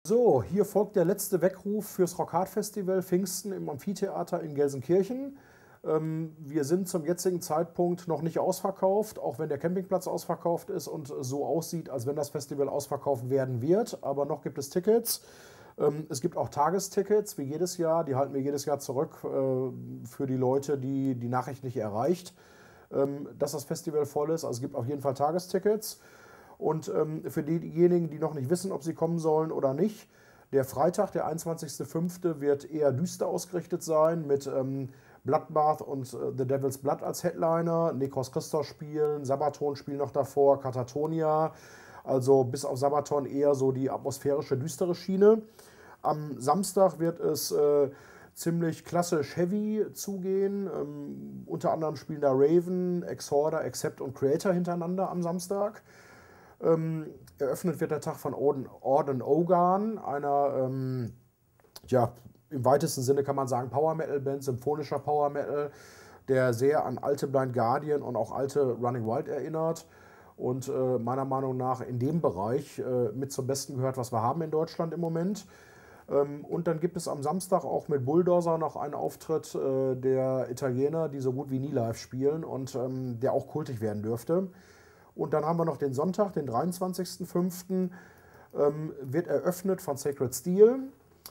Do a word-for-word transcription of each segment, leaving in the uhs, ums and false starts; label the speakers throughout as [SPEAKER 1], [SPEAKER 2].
[SPEAKER 1] So, hier folgt der letzte Weckruf fürs Rockhard Festival Pfingsten im Amphitheater in Gelsenkirchen. Ähm, wir sind zum jetzigen Zeitpunkt noch nicht ausverkauft, auch wenn der Campingplatz ausverkauft ist und so aussieht, als wenn das Festival ausverkauft werden wird. Aber noch gibt es Tickets. Ähm, es gibt auch Tagestickets, wie jedes Jahr. Die halten wir jedes Jahr zurück äh, für die Leute, die die Nachricht nicht erreicht, ähm, dass das Festival voll ist. Also es gibt auf jeden Fall Tagestickets. Und ähm, für diejenigen, die noch nicht wissen, ob sie kommen sollen oder nicht, der Freitag, der einundzwanzigster fünfte wird eher düster ausgerichtet sein mit ähm, Bloodbath und äh, The Devil's Blood als Headliner, Nekros Christos spielen, Sabaton spielen noch davor, Katatonia, also bis auf Sabaton eher so die atmosphärische, düstere Schiene. Am Samstag wird es äh, ziemlich klassisch heavy zugehen, ähm, unter anderem spielen da Raven, Exhorder, Accept und Creator hintereinander am Samstag. Ähm, eröffnet wird der Tag von Orden, Orden Ogan, einer, ähm, ja, im weitesten Sinne kann man sagen Power Metal Band, symphonischer Power Metal, der sehr an alte Blind Guardian und auch alte Running Wild erinnert und äh, meiner Meinung nach in dem Bereich äh, mit zum Besten gehört, was wir haben in Deutschland im Moment. Ähm, und dann gibt es am Samstag auch mit Bulldozer noch einen Auftritt äh, der Italiener, die so gut wie nie live spielen und ähm, der auch kultig werden dürfte. Und dann haben wir noch den Sonntag, den dreiundzwanzigster fünfter Ähm, wird eröffnet von Sacred Steel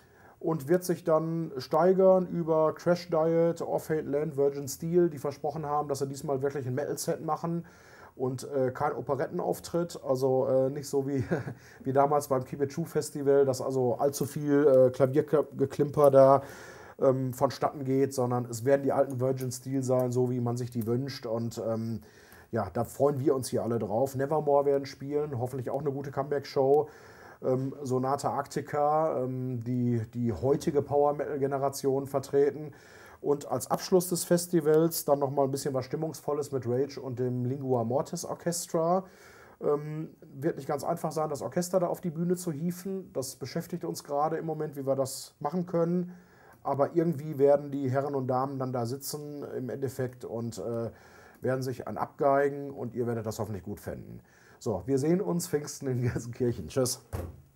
[SPEAKER 1] und wird sich dann steigern über Crash Diet, Off-Hate Land, Virgin Steel, die versprochen haben, dass sie diesmal wirklich ein Metal-Set machen und äh, kein Operettenauftritt. Also äh, nicht so wie, wie damals beim Keep It True Festival, dass also allzu viel äh, Klaviergeklimper da ähm, vonstatten geht, sondern es werden die alten Virgin Steel sein, so wie man sich die wünscht. Und ähm, ja, da freuen wir uns hier alle drauf. Nevermore werden spielen, hoffentlich auch eine gute Comeback-Show. Ähm, Sonata Arctica, ähm, die die heutige Power-Metal-Generation vertreten. Und als Abschluss des Festivals dann nochmal ein bisschen was Stimmungsvolles mit Rage und dem Lingua Mortis Orchestra. Ähm, wird nicht ganz einfach sein, das Orchester da auf die Bühne zu hieven. Das beschäftigt uns gerade im Moment, wie wir das machen können. Aber irgendwie werden die Herren und Damen dann da sitzen im Endeffekt und äh, werden sich an abgeigen und ihr werdet das hoffentlich gut finden. So, wir sehen uns Pfingsten in Gelsenkirchen. Tschüss.